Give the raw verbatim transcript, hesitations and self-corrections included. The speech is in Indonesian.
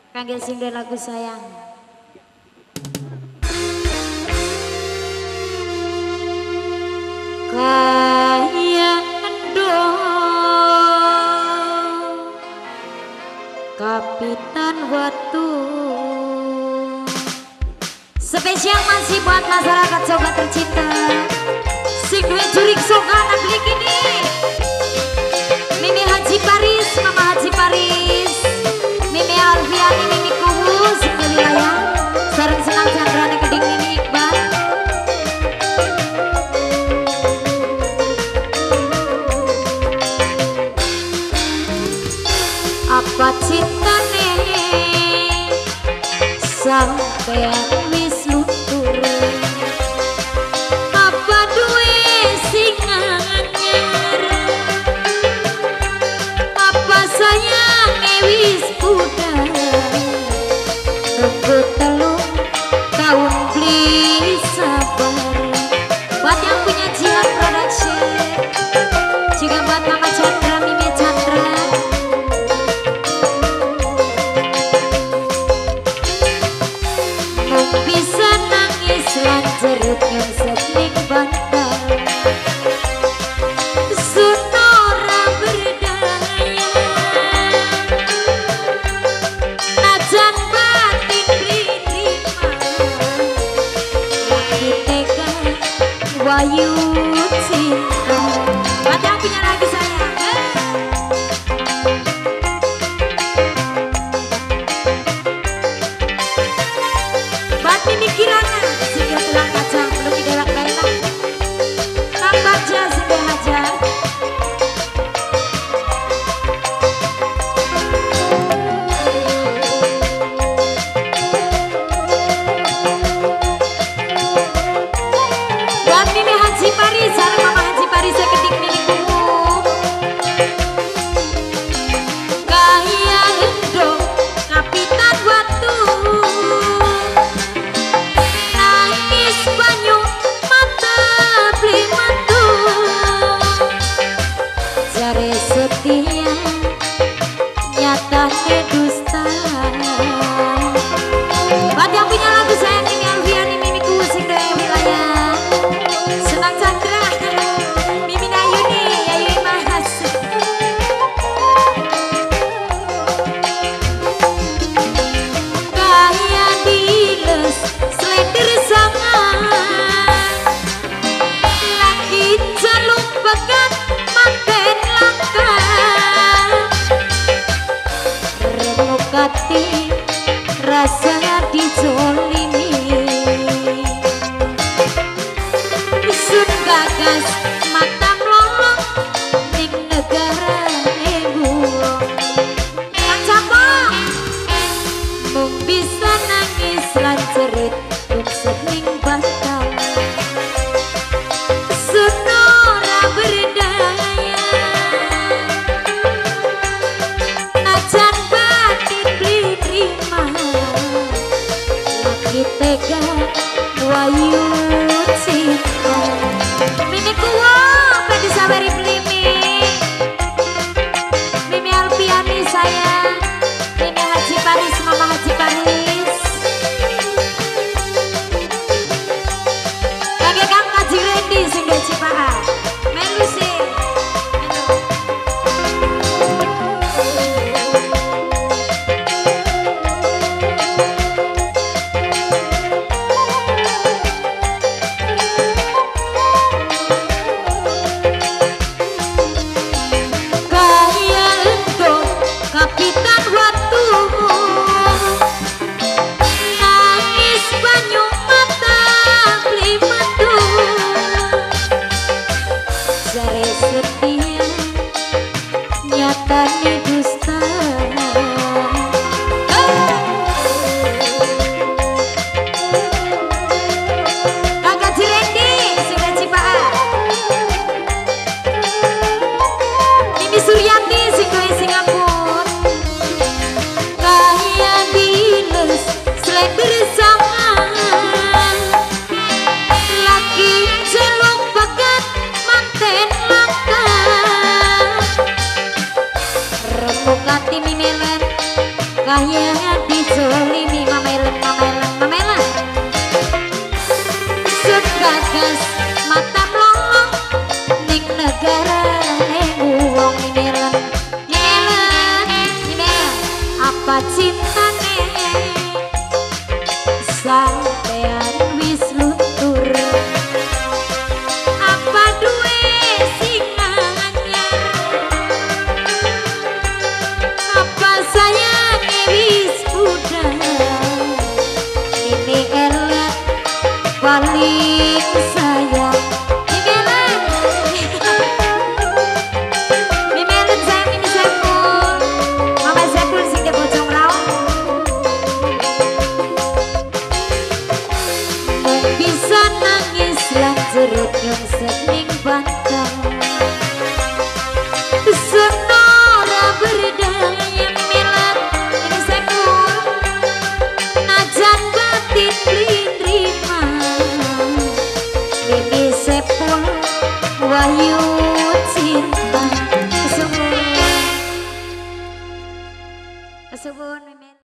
Kangge sing lagu sayang. Kaya endo Kapitan Watu. Spesial masih buat masyarakat sobat tercinta. Sing duwe jurik sokanan beli gini. Mimi Haji Paris, Mama Haji Paris, Mimi Alfiani, Mimi Kuhu, sing wilayah. Sareng senang candrane keding Mimi Iqbal. Apa cintane sampean wis luntur? Apa duwe sing anyar? Apa sayange wis pudar? Nunggu telung tahun beli sabar. Buat yang punya Jihan Production, juga buat Mama Chandra, Mimi Chandra. Bisa nangis lan jerit yang sedih bantal. Sunora berdaya najan batin diterima. Lagi tega wayu cinta. Buat yang punya lagi sayang, buat Mimi Kirana, singgah tulang kacang belum didewak kailan. Kang Bagja singgah hajar. Buat Mimi Haji Paris, sareng Mama Haji Paris saya ketik Mimi Kumu. Kaya endo Kapitan Watu. Nangis banyu mata beli matu. Jare setia nyatane dusta. Buat yang punya lagu sayang Mimi Alfiani, Mimi Kuhu sing dari wilayah. Senang Chandra, Mimi Nayuni, Yayu Mas. Kaya diles slender sangat. Lagi jaluk pegat manten langka. Remuk hati rasa dijolimi. Sun gagas mata melolong ning negara ibu. Kacamok mung bisa nangis lan jerit ning sening bantal. Sunora berdaya najan batin beli terima. Lagi tega wayu cinta. Mimi Kuhu Pedi Sabari Mimi, Mimi Alfiani sayang, Mimi Haji Paris, Mama Haji Paris. Kage Kang Haji Randy singgah Cipaha. Melu sih. Kaya endo Kapitan kaya dijolimi mamelen mamelen mamelen sun gagas mata melolong ning negara ning wong minelen minelen minelen apa cintane sampean wis luntur apa duwe sing anyar apa sayang wis pudar ini elat paling sayang Mimelan Mimelan sayang ini Saiful Mama Saiful sing di bojong laut bisa nangis lan jerit nyungsep ning bantal senora berdaya milat ini Saiful najan batin lindrima ini Saiful wahyu cinta kesuwun kesuwun